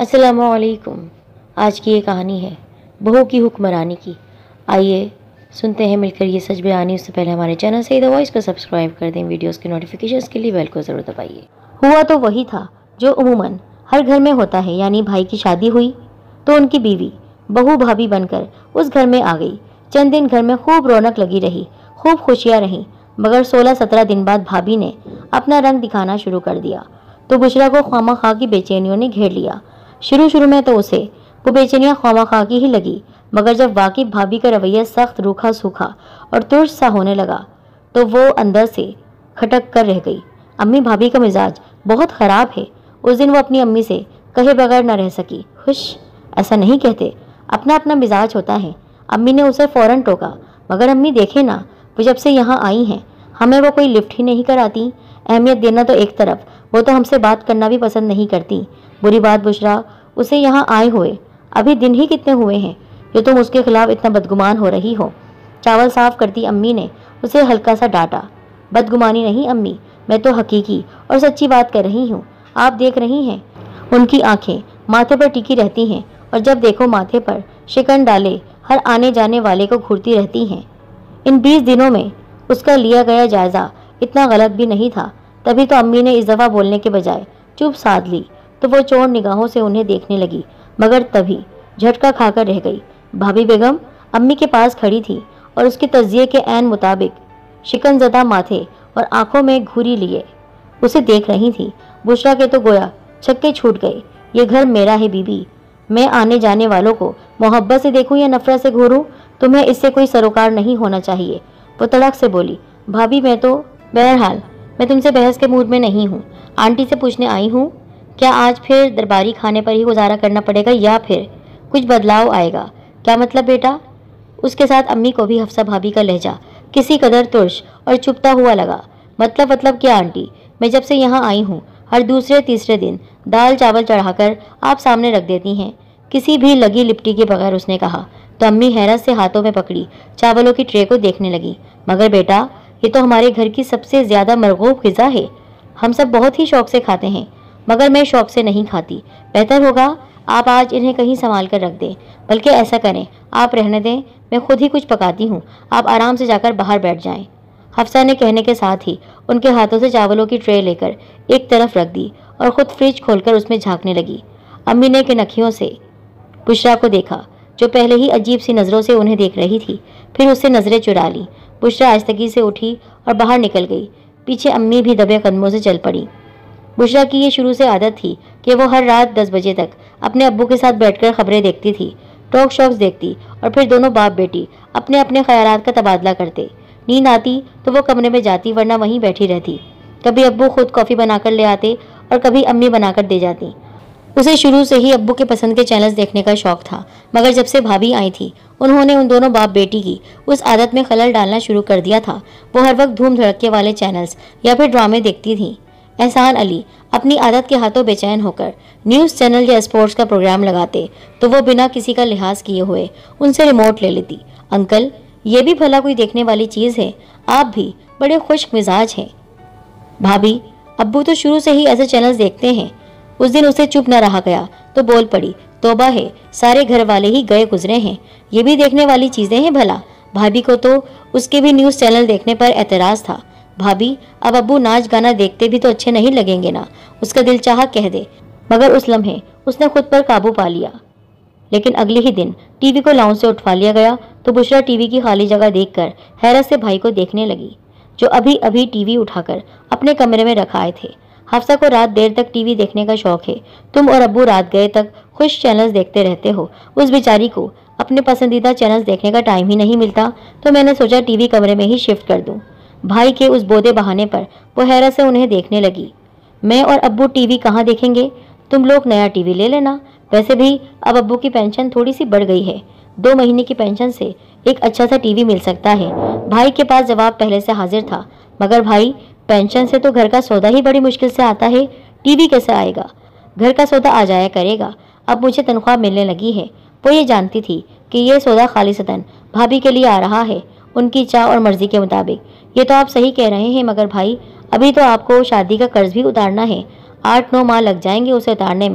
السلام علیکم۔ آج کی یہ کہانی ہے بہو کی حکمرانی کی۔ آئیے سنتے ہیں مل کر یہ سچ بیانی۔ اس سے پہلے ہمارے چینل سعیدہ وائس کو سبسکرائب کر دیں، ویڈیوز کی نوٹیفیکیشنز کے لیے بیل کو ضرور دبائیے۔ ہوا تو وہی تھا جو عموماً ہر گھر میں ہوتا ہے، یعنی بھائی کی شادی ہوئی تو ان کی بیوی بہو بھابھی بن کر اس گھر میں آ گئی۔ چند دن گھر میں خوب رونق لگی رہی، خوب خوشیاں رہیں، مگر 16-17 دن بعد بھابھی نے اپنا رنگ دکھانا شروع کر دیا تو بشرا کو خواہ خواہ کی بے چینیوں نے گھیر لیا۔ شروع میں تو اسے وہ بے چینیاں خواہ خواہ کی ہی لگی، مگر جب واقعی بھابھی کا رویہ سخت روکھا سوکھا اور ترش سا ہونے لگا تو وہ اندر سے کھٹک کر رہ گئی۔ امی بھابھی کا مزاج بہت خراب ہے۔ اس دن وہ اپنی امی سے کہے بغیر نہ رہ سکی۔ خوش ایسا نہیں کہتے، اپنا اپنا مزاج ہوتا ہے۔ امی نے اسے فوراً ٹوکا، مگر امی دیکھے نا، وہ جب سے یہاں آئی ہیں ہمیں وہ کوئی لفٹ ہی نہیں کراتی۔ اہمیت دینا تو ایک طرف، وہ تو ہم سے بات کرنا بھی پسند نہیں کرتی۔ بری بات بشرا، اسے یہاں آئے ہوئے ابھی دن ہی کتنے ہوئے ہیں جو تم اس کے خلاف اتنا بدگمان ہو رہی ہو۔ چاول صاف کرتی امی نے اسے ہلکا سا ڈانٹا۔ بدگمانی نہیں امی، میں تو حقیقی اور سچی بات کر رہی ہوں۔ آپ دیکھ رہی ہیں ان کی آنکھیں ماتھے پر ٹکی رہتی ہیں اور جب دیکھو ماتھے پر شکن ڈالے ہر آنے جانے والے کو گھورتی رہتی ہیں۔ ان 20 دنوں میں اس کا لیا گیا جائزہ اتنا غلط بھی نہیں تھا۔ تبھی تو امی نے اس دفعہ بولنے کے بجائے چپ سادھ لی تو وہ چور نگاہوں سے انہیں دیکھنے لگی، مگر تبھی جھٹکا کھا کر رہ گئی۔ بھابھی بیگم امی کے پاس کھڑی تھی اور اس کے تجزیے کے عین مطابق شکن زدہ ماتھے اور آنکھوں میں گھوری لیے اسے دیکھ رہی تھی۔ بشرا کے تو گویا چھکے چھوٹ گئے۔ یہ گھر میرا ہے بی بی، میں آنے جانے والوں کو محبت سے دیکھوں یا نفرت سے گھوروں، تمہیں اس سے کوئی سروکار نہیں ہونا چاہیے۔ وہ تڑک سے بولی، بھابھی بہرحال میں تم سے بحث کے موڈ میں نہیں ہوں۔ آنٹی سے پوچھنے آئی ہوں کیا آج پھر درباری کھانے پر ہی گزارا کرنا پڑے گا یا پھر کچھ بدلاؤ آئے گا؟ کیا مطلب بیٹا؟ اس کے ساتھ امی کو بھی حفصہ بھابھی کا لہجہ کسی قدر ترش اور چپتا ہوا لگا۔ مطلب کیا آنٹی؟ میں جب سے یہاں آئی ہوں ہر دوسرے تیسرے دن دال چاول چڑھا کر آپ سامنے رکھ دیتی ہیں، کسی بھی لگی لپٹی کے بغیر، اس نے کہا تو امی حیرت سے ہاتھوں میں پکڑی چاولوں کی ٹرے کو دیکھنے لگی۔ مگر بیٹا یہ تو ہمارے گھر کی سب سے زیادہ مرغوب غذا ہے، ہم سب بہت ہی شوق سے کھاتے ہیں، مگر میں شوق سے نہیں کھاتی۔ بہتر ہوگا آپ آج انہیں کہیں سنبھال کر رکھ دیں، بلکہ ایسا کریں آپ رہنے دیں، میں خود ہی کچھ پکاتی ہوں، آپ آرام سے جا کر باہر بیٹھ جائیں۔ حفصہ نے کہنے کے ساتھ ہی ان کے ہاتھوں سے چاولوں کی ٹرے لے کر ایک طرف رکھ دی اور خود فریج کھول کر اس میں جھانکنے لگی۔ امی نے کنکھیوں سے بشرا کو دیکھا جو پہلے ہی عجیب سی نظروں سے انہیں دیکھ رہی تھی، پھر اس سے نظریں چرا لی۔ بشرا آہستگی سے اٹھی اور باہر نکل گئی، پیچھے امی بھی دبے قدموں سے چل پڑی۔ بشرا کی یہ شروع سے عادت تھی کہ وہ ہر رات 10 بجے تک اپنے ابو کے ساتھ بیٹھ کر خبریں دیکھتی تھی، ٹاک شوز دیکھتی اور پھر دونوں باپ بیٹی اپنے اپنے خیالات کا تبادلہ کرتے۔ نیند آتی تو وہ کمرے میں جاتی ورنہ وہیں بیٹھی رہتی۔ کبھی ابو خود کافی بنا کر لے آتے اور کبھی امی بنا کر دے جاتی۔ اسے شروع سے ہی ابو کے پسند کے چینلز دیکھنے کا شوق تھا، مگر جب سے بھابھی آئی تھی انہوں نے ان دونوں باپ بیٹی کی اس عادت میں خلل ڈالنا شروع کر دیا تھا۔ وہ ہر وقت دھوم دھڑکے والے چینلز یا پھر ڈرامے دیکھتی تھیں۔ احسان علی اپنی عادت کے ہاتھوں بے چین ہو کر نیوز چینل یا اسپورٹس کا پروگرام لگاتے تو وہ بنا کسی کا لحاظ کیے ہوئے ان سے ریموٹ لے لیتی۔ انکل یہ بھی بھلا کوئی دیکھنے والی چیز ہے؟ آپ بھی بڑے خشک مزاج ہیں۔ بھابھی ابو تو شروع سے ہی ایسے چینلز دیکھتے ہیں۔ اس دن اسے چپ نہ رہا گیا تو بول پڑی، توبہ ہے، سارے گھر والے ہی گئے گزرے ہیں، یہ بھی دیکھنے والی چیزیں ہیں بھلا؟ بھابھی کو تو اس کے بھی نیوز چینل دیکھنے پر اعتراض تھا۔ بھابھی اب ابو ناچ گانا دیکھتے بھی تو اچھے نہیں لگیں گے نا، اس کا دل چاہا کہہ دے، مگر اس لمحے اس نے خود پر قابو پا لیا۔ لیکن اگلے ہی دن ٹی وی کو لاؤنج سے اٹھوا لیا گیا تو بشرا ٹی وی کی خالی جگہ دیکھ کر حیرت سے بھائی کو دیکھنے لگی جو ابھی ٹی وی اٹھا کر اپنے کمرے میں رکھ آئے تھے۔ حفصہ کو رات دیر تک ٹی وی دیکھنے کا شوق ہے، تم اور ابو رات گئے تک خوش چینلز دیکھتے رہتے ہو، اس بیچاری کو اپنے پسندیدہ چینلز دیکھنے کا ٹائم ہی نہیں ملتا، تو میں نے سوچا ٹی وی کمرے میں ہی شفٹ کر دوں۔ بھائی کے اس بودے بہانے پر وہ حیرت سے انہیں دیکھنے لگی۔ میں اور ابو ٹی وی کہاں دیکھیں گے؟ تم لوگ نیا ٹی وی لے لینا، ویسے بھی اب ابو کی پینشن تھوڑی سی بڑھ گئی ہے، 2 مہینے کی پینشن سے ایک اچھا سا ٹی وی مل سکتا ہے۔ بھائی کے پاس جواب پہلے سے حاضر تھا، مگر بھائی پینشن سے تو گھر کا سودا ہی بڑی مشکل سے آتا ہے، ٹی وی کیسے آئے گا؟ گھر کا سودا آ جایا کرے گا، اب مجھے تنخواہ ملنے لگی ہے۔ وہ یہ جانتی تھی کہ یہ سودا خالصتاً بھابھی کے لیے آ رہا ہے، ان کی چاہ اور مرضی کے مطابق۔ یہ تو آپ صحیح کہہ رہے ہیں، مگر بھائی ابھی تو آپ کو شادی کا قرض بھی اتارنا ہے، 8-9 ماہ لگ جائیں گے اسے اتارنے میں۔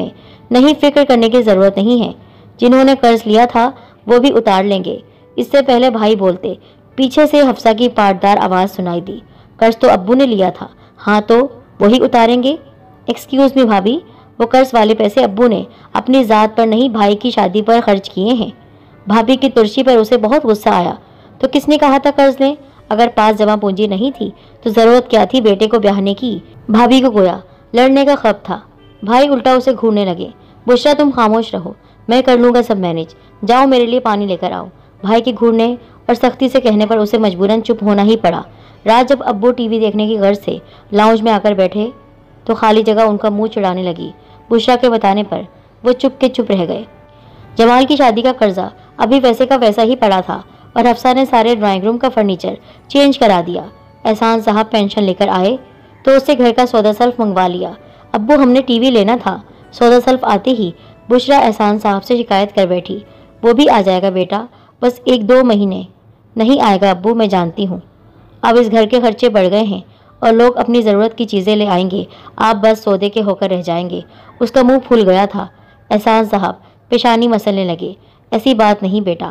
नहीं, फिक्र करने की ज़रूरत नहीं है। जिन्होंने कर्ज लिया था वो भी उतार लेंगे। इससे पहले भाई बोलते, पीछे से हफ्सा की पाटदार आवाज़ सुनाई दी। कर्ज तो अब्बू ने लिया था। हाँ तो वही उतारेंगे। एक्सक्यूज़ मी भाभी, वो कर्ज वाले पैसे अब्बू ने अपनी ज़ात पर नहीं, भाई की शादी पर खर्च किए हैं। भाभी की तुर्शी पर उसे बहुत गुस्सा आया। तो किसने कहा था कर्ज लें? अगर पास जमा पूंजी नहीं थी तो ज़रूरत क्या थी बेटे को ब्याहने की? भाभी को गोया लड़ने का खौफ था। भाई उल्टा उसे घूरने लगे। बुशरा तुम खामोश रहो, मैं कर लूँगा सब मैनेज। जाओ मेरे लिए पानी लेकर आओ। भाई के घूरने और सख्ती से कहने पर उसे मजबूरन चुप होना ही पड़ा। रात जब अब्बू टीवी देखने की गर्ज से लाउंज में आकर बैठे तो खाली जगह उनका मुंह चिढ़ाने लगी। बुशरा के बताने पर वो चुप के चुप रह गए। जमाल की शादी का कर्जा अभी वैसे का वैसा ही पड़ा था और हफ्सा ने सारे ड्राइंग रूम का फर्नीचर चेंज करा दिया। एहसान साहब पेंशन लेकर आए तो उससे घर का सौदा सल्फ मंगवा लिया। अब्बू हमने टीवी लेना था। सौदा सल्फ आते ही बुशरा एहसान साहब से शिकायत कर बैठी, वो भी आ जाएगा बेटा, बस 1-2 महीने। नहीं आएगा अब्बू, मैं जानती हूँ। अब इस घर के खर्चे बढ़ गए हैं और लोग अपनी ज़रूरत की चीज़ें ले आएंगे, आप बस सौदे के होकर रह जाएंगे। उसका मुंह फूल गया था। एहसान साहब पेशानी मसलने लगे। ऐसी बात नहीं बेटा।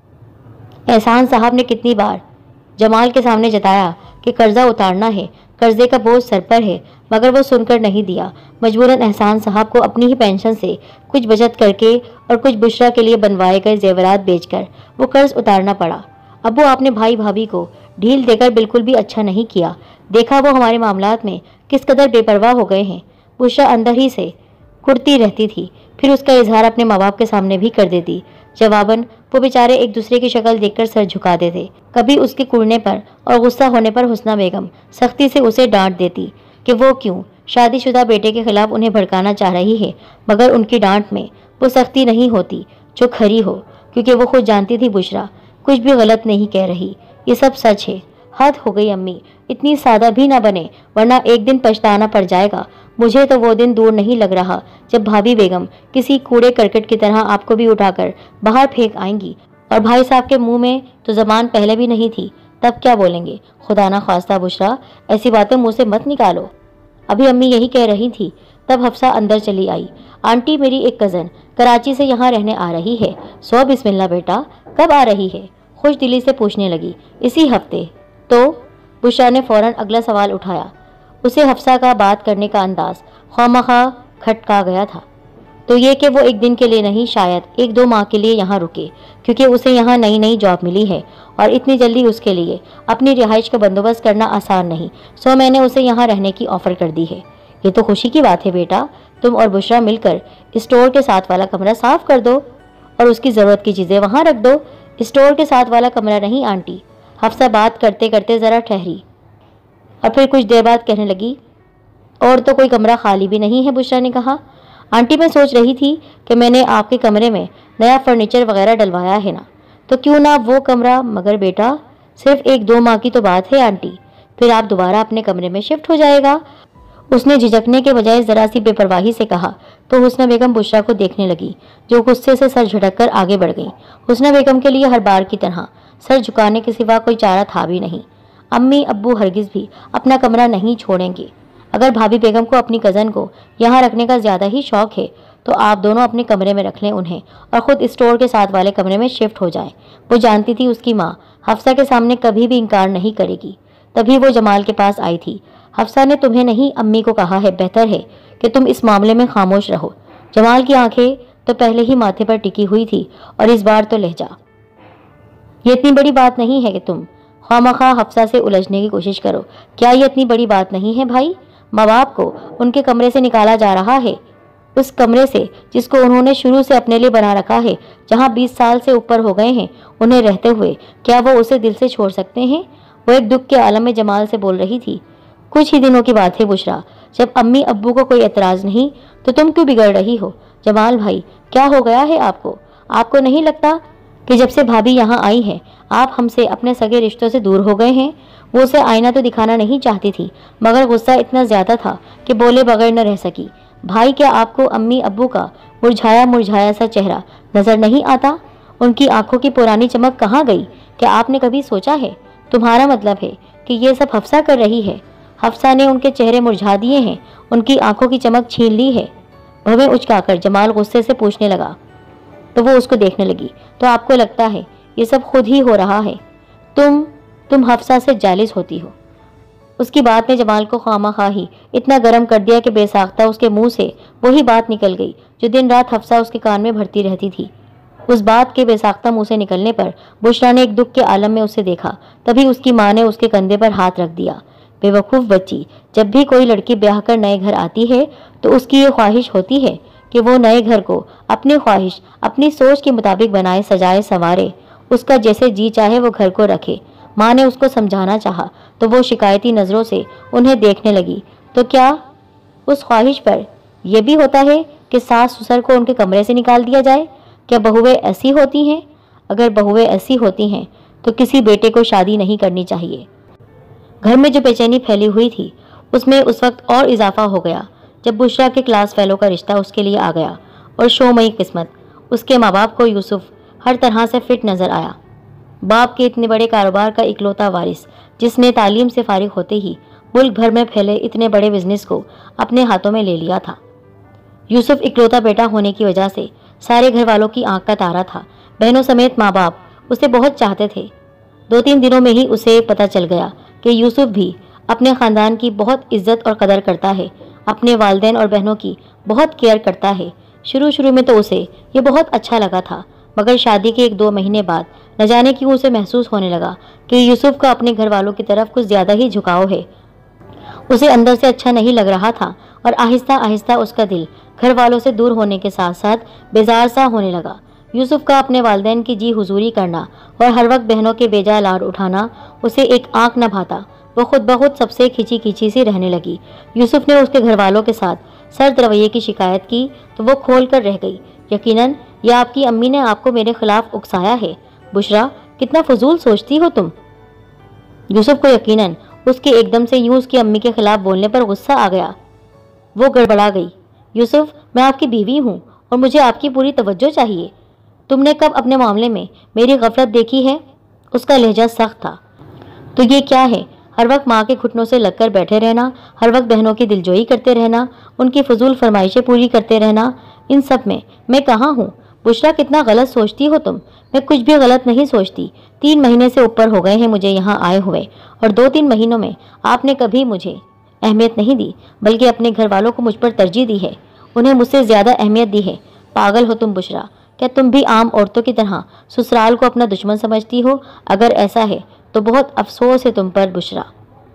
एहसान साहब ने कितनी बार जमाल के सामने जताया कि कर्जा उतारना है, कर्जे का बोझ सर पर है, मगर वो सुनकर नहीं दिया। मजबूरन एहसान साहब को अपनी ही पेंशन से कुछ बचत करके और कुछ बुशरा के लिए बनवाए गए जेवरात बेचकर वो कर्ज उतारना पड़ा। अब्बू आपने भाई भाभी को ढील देकर बिल्कुल भी अच्छा नहीं किया। देखा वो हमारे मामलात में किस कदर बेपरवाह हो गए हैं। बुशरा अंदर ही से कुड़ती रहती थी, फिर उसका इजहार अपने माँ बाप के सामने भी कर देती। जवाबन वो बेचारे एक दूसरे की शक्ल देखकर सर झुका देते। कभी उसके कुड़ने पर और गुस्सा होने पर हुस्ना बेगम सख्ती से उसे डांट देती कि वो क्यों शादीशुदा बेटे के खिलाफ उन्हें भड़काना चाह रही है, मगर उनकी डांट में वो सख्ती नहीं होती जो खरी हो, क्योंकि वो खुद जानती थी बुशरा कुछ भी गलत नहीं कह रही। ये सब सच है। हद हो गई अम्मी, इतनी सादा भी ना बने वरना एक दिन पछताना पड़ जाएगा। मुझे तो वो दिन दूर नहीं लग रहा जब भाभी बेगम किसी कूड़े करकट की तरह आपको भी उठाकर बाहर फेंक आएंगी। और भाई साहब के मुंह में तो जबान पहले भी नहीं थी, तब क्या बोलेंगे? खुदा ना खास्ता बुशरा, ऐसी बातें मुंह से मत निकालो। अभी अम्मी यही कह रही थी तब हफ्सा अंदर चली आई। आंटी मेरी एक कज़न कराची से यहाँ रहने आ रही है। सो बिस्मिल्लाह बेटा, कब आ रही है? खुश दिली से पूछने लगी। इसी हफ्ते। तो बुशरा ने फौरन अगला सवाल उठाया। उसे हफ्सा का बात करने का अंदाज ख्वामखा खटका गया था। तो ये कि वो एक दिन के लिए नहीं, शायद 1-2 माह के लिए यहाँ रुके, क्योंकि उसे यहाँ नई नई जॉब मिली है और इतनी जल्दी उसके लिए अपनी रिहाइश का बंदोबस्त करना आसान नहीं। सो मैंने उसे यहाँ रहने की ऑफ़र कर दी है। ये तो खुशी की बात है बेटा, तुम और बुशरा मिलकर स्टोर के साथ वाला कमरा साफ कर दो और उसकी ज़रूरत की चीज़ें वहाँ रख दो। स्टोर के साथ वाला कमरा नहीं आंटी। हफ्सा बात करते करते ज़रा ठहरी और फिर कुछ देर बाद कहने लगी, और तो कोई कमरा खाली भी नहीं है। बुशरा ने कहा, आंटी मैं सोच रही थी कि मैंने आपके कमरे में नया फर्नीचर वगैरह डलवाया है ना, तो क्यों ना वो कमरा। मगर बेटा सिर्फ 1-2 माह की तो बात है आंटी, फिर आप दोबारा अपने कमरे में शिफ्ट हो जाएगा। उसने झिझकने के बजाय जरा सी बेपरवाही से कहा तो हुस्ना बेगम बुशरा को देखने लगी, जो गुस्से से सर झटक कर आगे बढ़ गई। हुस्ना बेगम के लिए हर बार की तरह सर झुकाने के सिवा कोई चारा था भी नहीं। अम्मी अब्बू हरगिज़ भी अपना कमरा नहीं छोड़ेंगे। अगर भाभी बेगम को अपनी कज़न को यहाँ रखने का ज़्यादा ही शौक़ है तो आप दोनों अपने कमरे में रख लें उन्हें और ख़ुद स्टोर के साथ वाले कमरे में शिफ्ट हो जाएं। वो जानती थी उसकी माँ हफ्सा के सामने कभी भी इनकार नहीं करेगी। तभी वो जमाल के पास आई थी। हफ्सा ने तुम्हें नहीं अम्मी को कहा है, बेहतर है कि तुम इस मामले में खामोश रहो। जमाल की आंखें तो पहले ही माथे पर टिकी हुई थी और इस बार तो लहजा। ये इतनी बड़ी बात नहीं है कि तुम खामखा हफ्सा से उलझने की कोशिश करो। क्या ये इतनी बड़ी बात नहीं है भाई? माँ बाप को उनके कमरे से निकाला जा रहा है, उस कमरे से जिसको उन्होंने शुरू से अपने लिए बना रखा है, जहाँ 20 साल से ऊपर हो गए हैं उन्हें रहते हुए। क्या वो उसे दिल से छोड़ सकते हैं? वो एक दुख के आलम में जमाल से बोल रही थी। कुछ ही दिनों की बात है बुशरा, जब अम्मी अब्बू को कोई एतराज़ नहीं तो तुम क्यों बिगड़ रही हो? जमाल भाई क्या हो गया है आपको? आपको नहीं लगता कि जब से भाभी यहाँ आई है आप हमसे अपने सगे रिश्तों से दूर हो गए हैं? वो उसे आईना तो दिखाना नहीं चाहती थी, मगर गुस्सा इतना ज़्यादा था कि बोले बगैर न रह सकी। भाई क्या आपको अम्मी अब्बू का मुरझाया मुरझाया सा चेहरा नज़र नहीं आता? उनकी आंखों की पुरानी चमक कहाँ गई? क्या आपने कभी सोचा है? तुम्हारा मतलब है कि ये सब हफ्सा कर रही है? हफ्सा ने उनके चेहरे मुरझा दिए हैं, उनकी आंखों की चमक छीन ली है। بھویں اچکا کر جمال غصے سے پوچھنے لگا تو وہ اس کو دیکھنے لگی۔ تو آپ کو لگتا ہے یہ سب خود ہی ہو رہا ہے؟ تم حفصہ سے جالس ہوتی ہو۔ اس کی بات نے جمال کو خواہ ہی اتنا گرم کر دیا کہ بے ساختہ اس کے منہ سے وہی بات نکل گئی جو دن رات حفصہ اس کے کان میں بھرتی رہتی تھی۔ اس بات کے بے ساختہ منہ سے نکلنے پر بشرا نے ایک دکھ کے عالم میں اسے دیکھا۔ تبھی اس کی ماں نے اس کے کندھے پر ہاتھ رکھ دیا۔ بے وقوف بچی، جب بھی کوئی لڑکی بیاہ کر نئے گھر آتی ہے تو اس کی یہ خواہش ہوتی ہے کہ وہ نئے گھر کو اپنی خواہش، اپنی سوچ کے مطابق بنائے، سجائے، سنوارے، اس کا جیسے جی چاہے وہ گھر کو رکھے۔ ماں نے اس کو سمجھانا چاہا تو وہ شکایتی نظروں سے انہیں دیکھنے لگی۔ تو کیا اس خواہش پر یہ بھی ہوتا ہے کہ ساس سسر کو ان کے کمرے سے نکال دیا جائے؟ کیا بہویں ایسی ہوتی ہیں؟ اگر بہویں ایسی ہوتی ہیں تو کسی بیٹے کو شادی نہیں کرنی چاہیے۔ گھر میں جو بے چینی پھیلی ہوئی تھی اس میں اس وقت اور اضافہ ہو گیا جب بشرا کے کلاس فیلو کا رشتہ اس کے لیے آ گیا اور شومئی قسمت اس کے ماں باپ کو یوسف ہر طرح سے فٹ نظر آیا۔ باپ کے اتنے بڑے کاروبار کا اکلوتا وارث جس نے تعلیم سے فارغ ہوتے ہی ملک بھر میں پھیلے اتنے بڑے بزنس کو اپنے ہاتھوں میں لے لیا تھا۔ یوسف اکلوتا بیٹا ہونے کی وجہ سے سارے گھر والوں کی آنکھ کا تارا تھا۔ بہنوں سمیت ماں باپ اسے بہت چاہتے تھے۔ 2-3 دنوں میں ہی اسے پتہ چل گیا کہ یوسف بھی اپنے خاندان کی بہت عزت اور قدر کرتا ہے، اپنے والدین اور بہنوں کی بہت کیئر کرتا ہے۔ شروع میں تو اسے یہ بہت اچھا لگا تھا، مگر شادی کے 1-2 مہینے بعد نہ جانے کیوں اسے محسوس ہونے لگا کہ یوسف کا اپنے گھر والوں کی طرف کچھ زیادہ ہی جھکاؤ ہے۔ اسے اندر سے اچھا نہیں لگ رہا تھا اور آہستہ آہستہ اس کا دل گھر والوں سے دور ہونے کے ساتھ ساتھ بیزار سا ہونے لگا۔ یوسف کا اپنے والدین کی جی حضوری کرنا اور ہر وقت بہنوں کے بیجا لاڈ اٹھانا اسے ایک آنکھ نہ بھاتا۔ وہ خود بخود سب سے کھچی سی رہنے لگی۔ یوسف نے اس کے گھر والوں کے ساتھ سرد رویے کی شکایت کی تو وہ کھول کر رہ گئی۔ یقیناً یہ آپ کی امی نے آپ کو میرے خلاف اکسایا ہے۔ بشرا، کتنا فضول سوچتی ہو تم۔ یوسف کو یقیناً اس کے ایک دم سے یوں اس کی امی کے خلاف بولنے پر غصہ آ گیا۔ وہ گڑبڑا گئی۔ یوسف، میں آپ کی بیوی ہوں اور مجھے آپ کی پوری توجہ چاہیے۔ تم نے کب اپنے معاملے میں میری غفلت دیکھی ہے؟ اس کا لہجہ سخت تھا۔ تو یہ کیا ہے؟ ہر وقت ماں کے گھٹنوں سے لگ کر بیٹھے رہنا، ہر وقت بہنوں کی دلجوئی کرتے رہنا، ان کی فضول فرمائشیں پوری کرتے رہنا، ان سب میں کہاں ہوں؟ بشرا، کتنا غلط سوچتی ہو تم۔ میں کچھ بھی غلط نہیں سوچتی۔ 3 مہینے سے اوپر ہو گئے ہیں مجھے یہاں آئے ہوئے اور 2-3 مہینوں میں آپ نے کبھی مجھے اہمیت نہیں دی، بلکہ اپنے گھر والوں کو مجھ پر ترجیح دی ہے، انہیں مجھ سے زیادہ اہمیت دی ہے۔ پاگل ہو تم بشرا، کیا تم بھی عام عورتوں کی طرح سسرال کو اپنا دشمن سمجھتی ہو؟ اگر ایسا ہے تو بہت افسوس ہے تم پر بشرا۔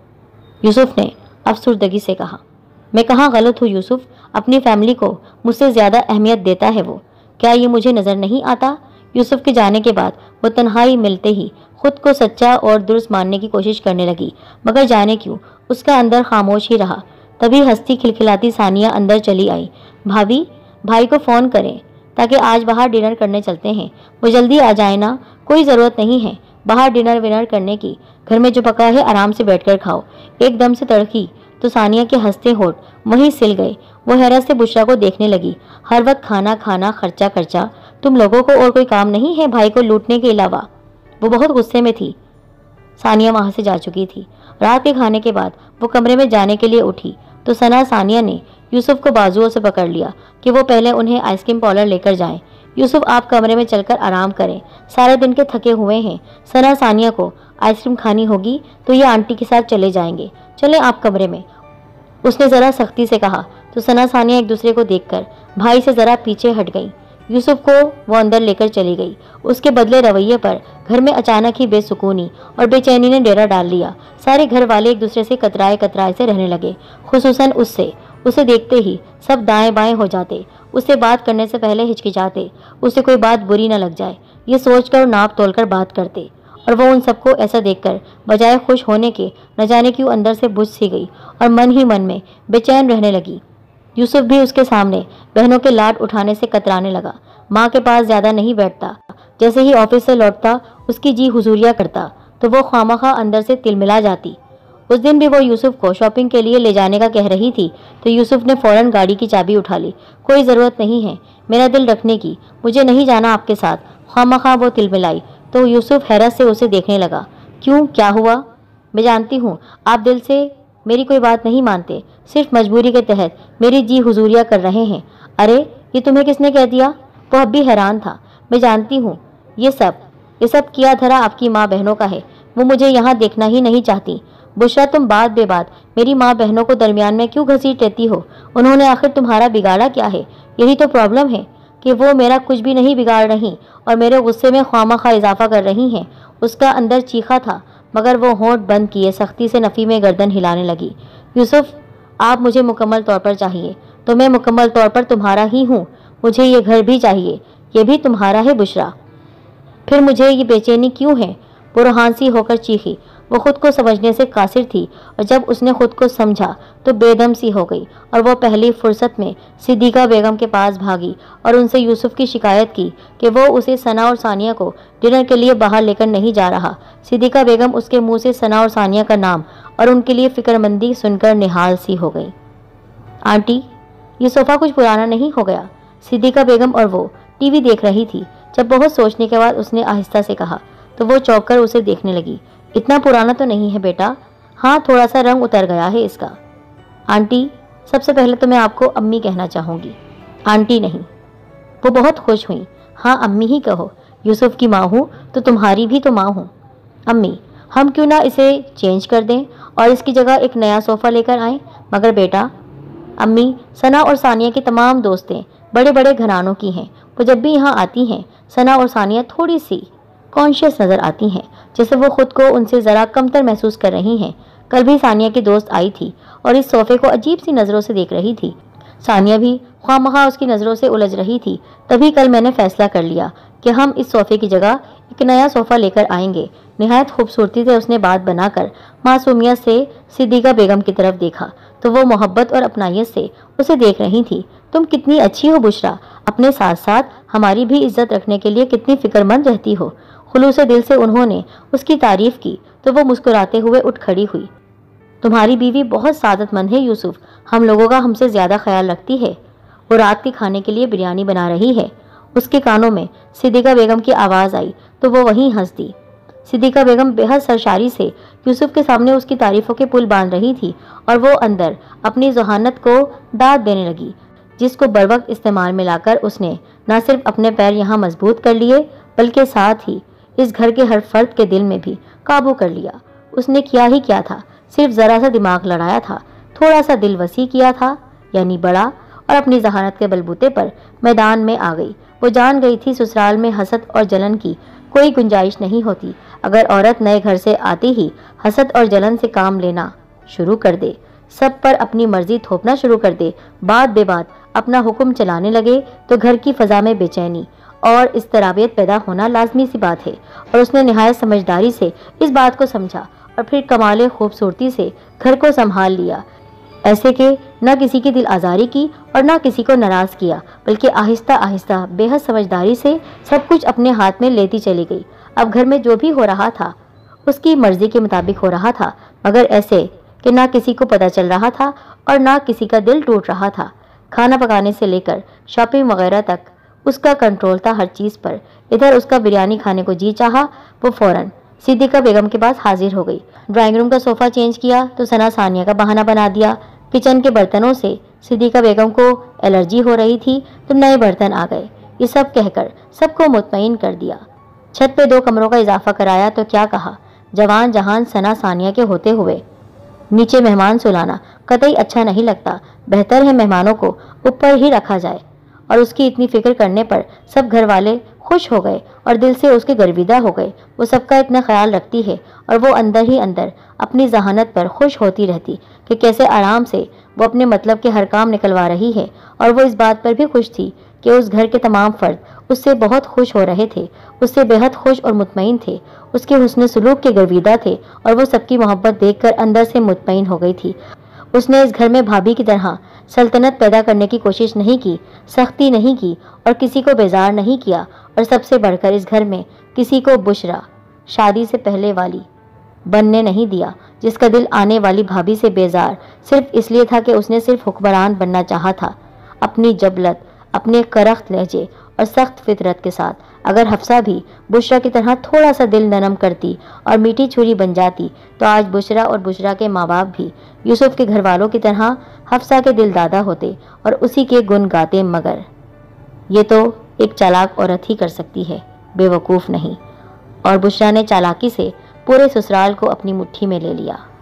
یوسف نے افسردگی سے کہا۔ میں کہاں غلط ہوں یوسف؟ اپنی فیملی کو مجھ سے زیادہ اہمیت دیتا ہے وہ، کیا یہ مجھے نظر نہیں آتا؟ یوسف کے جانے کے بعد وہ تنہائی ملتے ہی خود کو سچا اور درست ماننے کی کوشش کرنے لگی، مگر جانے کیوں اس کا اندر خاموش ہی رہا۔ تبھی ہنستی کھلکھلاتی ثانیہ اندر چلی آئی۔ بھابھی، بھائی کو فون کریں تاکہ آج باہر ڈنر کرنے چلتے ہیں، وہ جلدی آ جائے نا۔ کوئی ضرورت نہیں ہے باہر ڈنر ونر کرنے کی، گھر میں جو پکا ہے آرام سے بیٹھ کر کھاؤ۔ ایک دم سے تڑکی تو ثانیہ کے ہنستے ہونٹ وہیں سل گئے۔ وہ حیرت سے بشرا کو دیکھنے لگی۔ ہر وقت کھانا کھانا، خرچہ، تم لوگوں کو اور کوئی کام نہیں ہے بھائی کو لوٹنے کے علاوہ؟ وہ بہت غصے میں تھی۔ ثانیہ وہاں سے جا چکی تھی۔ رات کے کھانے کے بعد وہ کمرے میں جانے کے لیے اٹھی تو ثنا ثانیہ نے یوسف کو بازوؤں سے پکڑ لیا کہ وہ پہلے انہیں آئس کریم پارلر لے کر جائیں۔ یوسف، آپ کمرے میں چل کر آرام کریں، سارے دن کے تھکے ہوئے ہیں۔ ثنا ثانیہ کو آئس کریم کھانی ہوگی تو یہ آنٹی کے ساتھ چلے جائیں گے، چلیں آپ کمرے میں، اس نے ذرا سختی سے کہا تو ثنا ثانیہ ایک دوسرے کو دیکھ کر بھائی سے ذرا پیچھے ہٹ گئی۔ یوسف کو وہ اندر لے کر چلی گئی۔ اس کے بدلے رویے پر گھر میں اچانک ہی بے سکونی اور بے چینی نے ڈیرا ڈال لیا۔ سارے گھر والے ایک دوسرے سے کترائے سے رہنے لگے، خصوصاً اسے دیکھتے ہی سب دائیں بائیں ہو جاتے، اس سے بات کرنے سے پہلے ہچکچاتے، اسے کوئی بات بری نہ لگ جائے یہ سوچ کر ناپ تول کر بات کرتے، اور وہ ان سب کو ایسا دیکھ کر بجائے خوش ہونے کے نہ جانے کیوں اندر سے بجھ سی گئی اور من ہی من میں بے چین رہنے لگی۔ یوسف بھی اس کے سامنے بہنوں کے لاڈ اٹھانے سے کترانے لگا۔ ماں کے پاس زیادہ نہیں بیٹھتا، جیسے ہی آفس سے لوٹتا اس کی جی حضوریہ کرتا تو وہ خواہ اندر سے تل ملا جاتی۔ اس دن بھی وہ یوسف کو شاپنگ کے لیے لے جانے کا کہہ رہی تھی تو یوسف نے فوراً گاڑی کی چابی اٹھا لی۔ کوئی ضرورت نہیں ہے میرا دل رکھنے کی، مجھے نہیں جانا آپ کے ساتھ۔ خواہ وہ تل ملائی تو یوسف حیرت سے اسے دیکھنے لگا۔ کیوں، کیا ہوا؟ میں جانتی ہوں آپ دل سے میری کوئی بات نہیں مانتے، صرف مجبوری کے تحت میری جی حضوریہ کر رہے ہیں۔ अरे ये तुम्हें किसने कह दिया? वो अब भी हैरान था। मैं जानती हूँ ये सब किया धरा आपकी माँ बहनों का है। वो मुझे यहाँ देखना ही नहीं चाहती। बुशरा, तुम बात बेबात मेरी माँ बहनों को दरमियान में क्यों घसीट लेती हो? उन्होंने आखिर तुम्हारा बिगाड़ा क्या है? यही तो प्रॉब्लम है कि वो मेरा कुछ भी नहीं बिगाड़ रही और मेरे गुस्से में ख्वामखा इजाफा कर रही हैं। उसका अंदर चीखा था, मगर वो होंठ बंद किए सख्ती से नफ़ी में गर्दन हिलाने लगी। यूसुफ, आप मुझे मुकम्मल तौर पर चाहिए तो मैं मुकम्मल तौर पर तुम्हारा ही हूँ। मुझे ये घर भी चाहिए, ये भी तुम्हारा है बुशरा। फिर मुझे ये बेचैनी क्यों है? वो रुहानसी होकर चीखी। वो खुद को समझने से कासिर थी और जब उसने खुद को समझा तो बेदम सी हो गई और वो पहली फुर्सत में सिद्दीक़ा बेगम के पास भागी और उनसे यूसुफ की शिकायत की कि वो उसे सना और सानिया को डिनर के लिए बाहर लेकर नहीं जा रहा। सिद्दीक़ा बेगम उसके मुंह से सना और सानिया का नाम और उनके लिए फिक्रमंदी सुनकर निहाल सी हो गई। आंटी, ये सोफ़ा कुछ पुराना नहीं हो गया? सिद्दीक़ा बेगम और वो टीवी देख रही थी। जब बहुत सोचने के बाद उसने आहिस्ता से कहा तो वो चौंक कर उसे देखने लगी। इतना पुराना तो नहीं है बेटा। हाँ, थोड़ा सा रंग उतर गया है इसका। आंटी, सबसे पहले तो मैं आपको अम्मी कहना चाहूँगी। आंटी नहीं। वो बहुत खुश हुई। हाँ, अम्मी ही कहो। यूसुफ की माँ हूँ तो तुम्हारी भी तो माँ हूँ। अम्मी, हम क्यों ना इसे चेंज कर दें और इसकी जगह एक नया सोफ़ा लेकर आएँ? मगर बेटा, अम्मी, सना और सानिया की तमाम दोस्तें बड़े बड़े घरानों की हैं। वो जब भी यहाँ आती हैं, सना और सानिया थोड़ी सी कॉन्शियस नज़र आती हैं, जैसे वो खुद को उनसे ज़रा कमतर महसूस कर रही हैं। कल भी सानिया की दोस्त आई थी और इस सोफ़े को अजीब सी नज़रों से देख रही थी। सानिया भी ख्वामखा उसकी नज़रों से उलझ रही थी। तभी कल मैंने फ़ैसला कर लिया कि हम इस सोफ़े की जगह एक नया सोफ़ा लेकर आएंगे। निहायत खूबसूरती से उसने बात बनाकर मासूमियत से सिद्दीक़ा बेगम की तरफ देखा तो वो मोहब्बत और अपनायत से उसे देख रही थी। तुम कितनी अच्छी हो बुशरा, अपने साथ साथ हमारी भी इज्जत रखने के लिए कितनी फिक्रमंद रहती हो। खुलूस दिल से उन्होंने उसकी तारीफ की तो वो मुस्कुराते हुए उठ खड़ी हुई। तुम्हारी बीवी बहुत सादतमंद है यूसुफ, हम लोगों का हमसे ज़्यादा ख्याल रखती है। वो रात के खाने के लिए बिरयानी बना रही है। उसके कानों में सिद्दीक़ा बेगम की आवाज़ आई तो वो वहीं हंस दी। सिद्दीक़ा बेगम बेहद सरशारी से यूसुफ के सामने उसकी तारीफ़ों के पुल बांध रही थी और वो अंदर अपनी ज़हानत को दाद देने लगी, जिसको बरवक्त इस्तेमाल में लाकर उसने न सिर्फ अपने पैर यहाँ मजबूत कर लिए बल्कि साथ ही इस घर के हर फर्द के दिल में भी काबू कर लिया। उसने किया ही क्या था, सिर्फ ज़रा सा दिमाग लड़ाया था, थोड़ा सा दिल वसी किया था, यानी बड़ा, और अपनी जहानत के बलबूते पर मैदान में आ गई। वो जान गई थी ससुराल में हसद और जलन की कोई गुंजाइश नहीं होती। अगर औरत नए घर से आती ही हसद और जलन से काम लेना शुरू कर दे, सब पर अपनी मर्जी थोपना शुरू कर दे, बात बेबात अपना हुक्म चलाने लगे, तो घर की फ़ज़ा में बेचैनी और इस्तराबियत पैदा होना लाजमी सी बात है। और उसने निहायत समझदारी से इस बात को समझा और फिर कमाल खूबसूरती से घर को संभाल लिया, ऐसे कि न किसी की दिल आज़ारी की और न किसी को नाराज़ किया, बल्कि आहिस्ता आहिस्ता बेहद समझदारी से सब कुछ अपने हाथ में लेती चली गई। अब घर में जो भी हो रहा था उसकी मर्जी के मुताबिक हो रहा था, मगर ऐसे कि ना किसी को पता चल रहा था और ना किसी का दिल टूट रहा था। खाना पकाने से लेकर शॉपिंग वगैरह तक उसका कंट्रोल था हर चीज़ पर। इधर उसका बिरयानी खाने को जी चाहा, वो फौरन सिद्दीक़ा बेगम के पास हाजिर हो गई। ड्राइंग रूम का सोफ़ा चेंज किया तो सना सानिया का बहाना बना दिया। किचन के बर्तनों से सिद्दीक़ा बेगम को एलर्जी हो रही थी तो नए बर्तन आ गए। ये सब कहकर सबको मुतमईन कर दिया। छत पे 2 कमरों का इजाफा कराया तो क्या कहा, जवान जहान सना सानिया के होते हुए नीचे मेहमान सुलाना कतई अच्छा नहीं लगता। बेहतर है मेहमानों को ऊपर ही रखा जाए। और उसकी इतनी फिक्र करने पर सब घर वाले खुश हो गए और दिल से उसके गर्विदा हो गए। वो सबका इतना ख्याल रखती है और वो अंदर ही अंदर अपनी जहानत पर खुश होती रहती कि कैसे आराम से वो अपने मतलब के हर काम निकलवा रही है। और वो इस बात पर भी खुश थी कि उस घर के तमाम फर्द उससे बहुत खुश हो रहे थे, उससे बेहद खुश और मुतमईन थे, उसके हुस्न सलूक के गर्विदा थे और वो सबकी मोहब्बत देखकर अंदर से मुतमईन हो गई थी। उसने इस घर में भाभी की तरह सल्तनत पैदा करने की कोशिश नहीं की, सख्ती नहीं की और किसी को बेजार नहीं किया। और सबसे बढ़कर इस घर में किसी को बुशरा शादी से पहले वाली बनने नहीं दिया, जिसका दिल आने वाली भाभी से बेजार सिर्फ इसलिए था कि उसने सिर्फ हुक्मरान बनना चाहा था। अपनी जबलत, अपने करख्त लहजे اور سخت فطرت کے ساتھ۔ اگر حفصہ بھی بشریٰ کی طرح تھوڑا سا دل نرم کرتی اور میٹھی چھری بن جاتی تو آج بشریٰ اور بشریٰ کے ماں باپ بھی یوسف کے گھر والوں کی طرح حفصہ کے دل دادا ہوتے اور اسی کے گن گاتے، مگر یہ تو ایک چالاک عورت ہی کر سکتی ہے، بے وقوف نہیں۔ اور بشریٰ نے چالاکی سے پورے سسرال کو اپنی مٹھی میں لے لیا۔